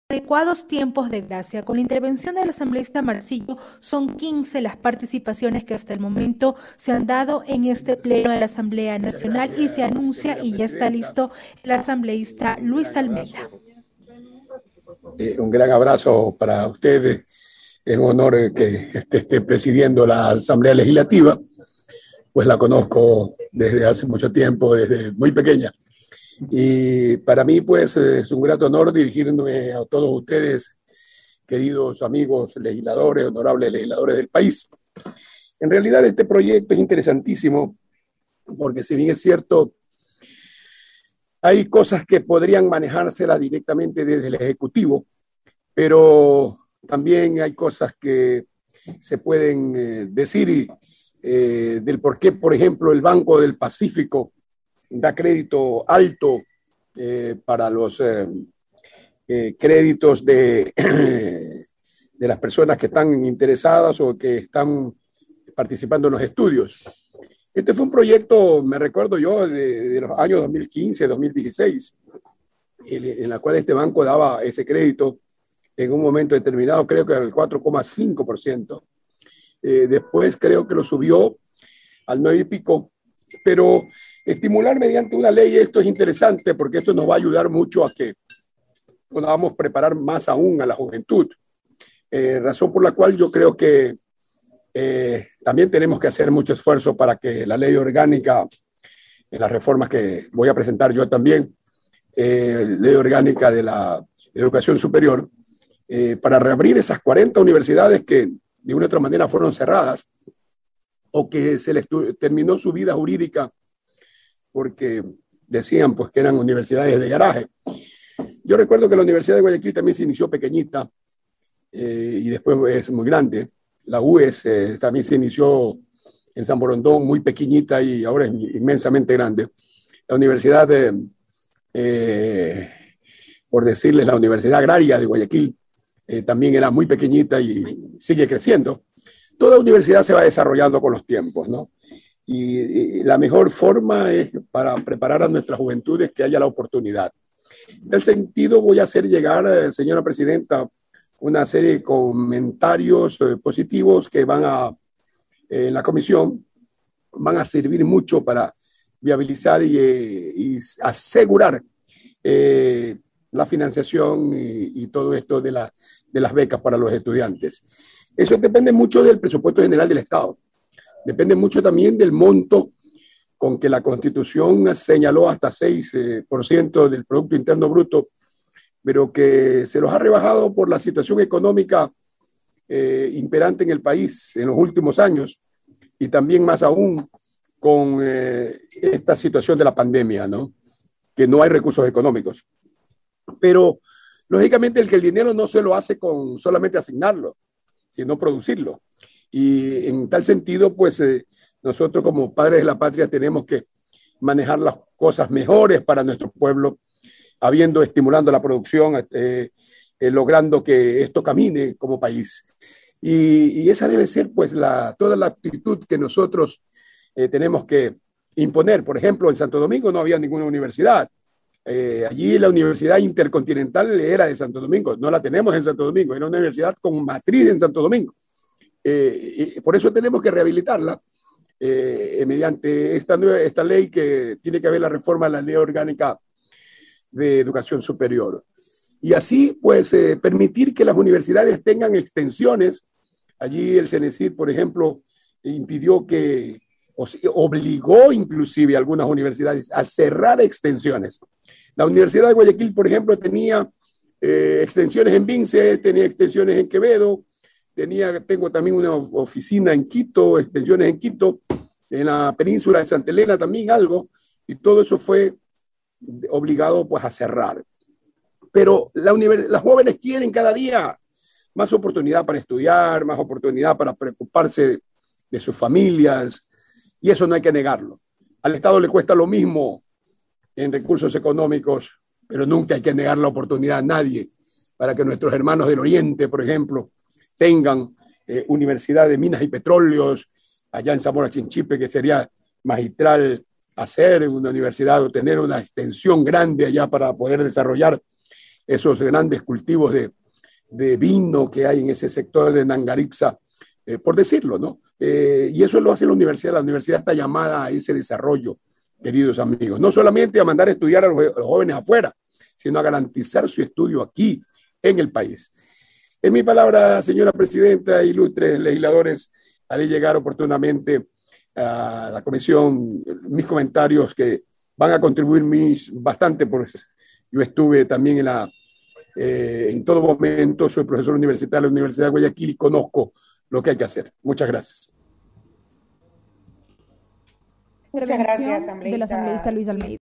adecuados tiempos de gracia. Con la intervención del asambleísta Marcillo, son 15 las participaciones que hasta el momento se han dado en este pleno de la Asamblea Nacional y se anuncia y ya está listo el asambleísta Luis Almeida. Un gran abrazo para ustedes. Es un honor que esté presidiendo la Asamblea Legislativa, pues la conozco desde hace mucho tiempo, desde muy pequeña. Y para mí, pues, es un grato honor dirigirme a todos ustedes, queridos amigos legisladores, honorables legisladores del país. En realidad, este proyecto es interesantísimo, porque si bien es cierto, hay cosas que podrían manejárselas directamente desde el Ejecutivo, pero también hay cosas que se pueden decir del por qué, por ejemplo, el Banco del Pacífico da crédito alto para los créditos de las personas que están interesadas o que están participando en los estudios. Este fue un proyecto, me recuerdo yo, de los años 2015, 2016, en la cual este banco daba ese crédito en un momento determinado, creo que era el 4,5%. Después creo que lo subió al 9 y pico, pero estimular mediante una ley esto es interesante porque esto nos va a ayudar mucho a que podamos preparar más aún a la juventud. Razón por la cual yo creo que también tenemos que hacer mucho esfuerzo para que la ley orgánica, en las reformas que voy a presentar yo también, ley orgánica de la educación superior, para reabrir esas 40 universidades que de una u otra manera fueron cerradas o que se les terminó su vida jurídica porque decían pues que eran universidades de garaje. Yo recuerdo que la Universidad de Guayaquil también se inició pequeñita y después es muy grande. La UES también se inició en San Borondón muy pequeñita y ahora es inmensamente grande. La Universidad por decirles, la Universidad Agraria de Guayaquil también era muy pequeñita y sigue creciendo. Toda universidad se va desarrollando con los tiempos, ¿no? Y la mejor forma es para preparar a nuestra juventud es que haya la oportunidad. En tal sentido, voy a hacer llegar, señora presidenta, una serie de comentarios positivos que van en la comisión, van a servir mucho para viabilizar y asegurar la financiación y todo esto de las becas para los estudiantes. Eso depende mucho del presupuesto general del Estado. Depende mucho también del monto con que la Constitución señaló hasta 6% del Producto Interno Bruto, pero que se los ha rebajado por la situación económica imperante en el país en los últimos años y también más aún con esta situación de la pandemia, ¿no? Que no hay recursos económicos. Pero lógicamente el dinero no se lo hace con solamente asignarlo, sino producirlo. Y en tal sentido, pues nosotros como padres de la patria tenemos que manejar las cosas mejores para nuestro pueblo, estimulando la producción, logrando que esto camine como país. Y esa debe ser pues toda la actitud que nosotros tenemos que imponer. Por ejemplo, en Santo Domingo no había ninguna universidad. Allí la Universidad Intercontinental era de Santo Domingo, no la tenemos en Santo Domingo, era una universidad con matriz en Santo Domingo. Y por eso tenemos que rehabilitarla mediante esta ley que tiene que haber la reforma de la ley orgánica de educación superior. Y así, pues, permitir que las universidades tengan extensiones. Allí el CENESID, por ejemplo, impidió obligó inclusive a algunas universidades a cerrar extensiones. La Universidad de Guayaquil, por ejemplo, tenía extensiones en Vinces, tenía extensiones en Quevedo, tengo también una oficina en Quito, extensiones en Quito, en la península de Santa Elena también algo, y todo eso fue obligado pues a cerrar. Pero las jóvenes quieren cada día más oportunidad para estudiar, más oportunidad para preocuparse de sus familias, y eso no hay que negarlo. Al Estado le cuesta lo mismo en recursos económicos, pero nunca hay que negar la oportunidad a nadie para que nuestros hermanos del Oriente, por ejemplo, tengan universidad de minas y petróleos allá en Zamora Chinchipe, que sería magistral hacer una universidad o tener una extensión grande allá para poder desarrollar esos grandes cultivos de vino que hay en ese sector de Nangarixa, por decirlo, ¿no? Y eso lo hace la universidad está llamada a ese desarrollo, queridos amigos, no solamente a mandar a estudiar a los jóvenes afuera, sino a garantizar su estudio aquí, en el país. En mi palabra, señora presidenta, ilustres legisladores, haré llegar oportunamente a la comisión mis comentarios que van a contribuir bastante, porque yo estuve también en todo momento, soy profesor universitario de la Universidad de Guayaquil y conozco lo que hay que hacer. Muchas gracias. Muchas gracias, asambleísta Luis Almeida.